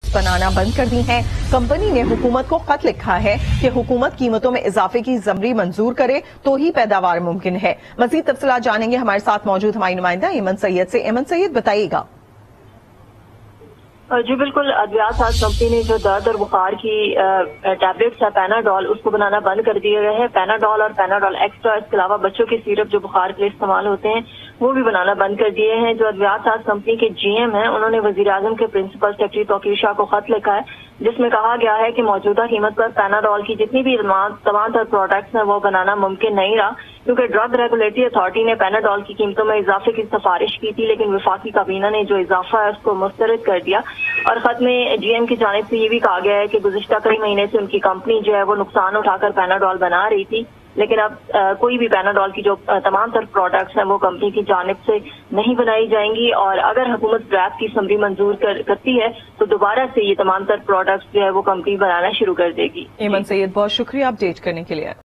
बनाना बंद कर दी हैं। कंपनी ने हुकूमत को खत लिखा है कि हुकूमत कीमतों में इजाफे की ज़मरी मंजूर करे तो ही पैदावार मुमकिन है। मजीद तफसीलात जानेंगे हमारे साथ मौजूद हमारी नुमाइंदा एमन सैयद से। एमन सैयद, बताइएगा। जी बिल्कुल, अद्वियात साज कंपनी ने जो दर्द और बुखार की टैबलेट्स है पैनाडॉल, उसको बनाना बंद कर दिए गए हैं। पैनाडॉल और पैनाडॉल एक्स्ट्रा, इसके अलावा बच्चों के सिरप जो बुखार के लिए इस्तेमाल होते हैं वो भी बनाना बंद कर दिए हैं। जो अद्वियात साज कंपनी के जीएम हैं, उन्होंने वजीर आजम के प्रिंसिपल सेक्रेटरी तौकीर शाह को खत लिखा है जिसमें कहा गया है कि मौजूदा कीमत पर पैनाडॉल की जितनी भी तमाम तर प्रोडक्ट्स हैं वो बनाना मुमकिन नहीं रहा, क्योंकि ड्रग रेगुलेटरी अथॉरिटी ने पैनाडॉल की कीमतों में इजाफे की सिफारिश की थी, लेकिन वफाकी काबीना ने जो इजाफा है उसको मुस्तरद कर दिया। और खत में जीएम की जानिब से ये भी कहा गया है कि गुज़िश्ता कई महीने से उनकी कंपनी जो है वो नुकसान उठाकर पैनाडॉल बना रही थी, लेकिन अब कोई भी पैनाडॉल की जो तमाम तर प्रोडक्ट्स हैं वो कंपनी की जानिब से नहीं बनाई जाएंगी। और अगर हुकूमत ड्रैफ्ट की समरी मंजूर करती है तो दोबारा से ये तमाम तर प्रोडक्ट्स जो है वो कंपनी बनाना शुरू कर देगी। एमन सैयद, बहुत शुक्रिया अपडेट करने के लिए।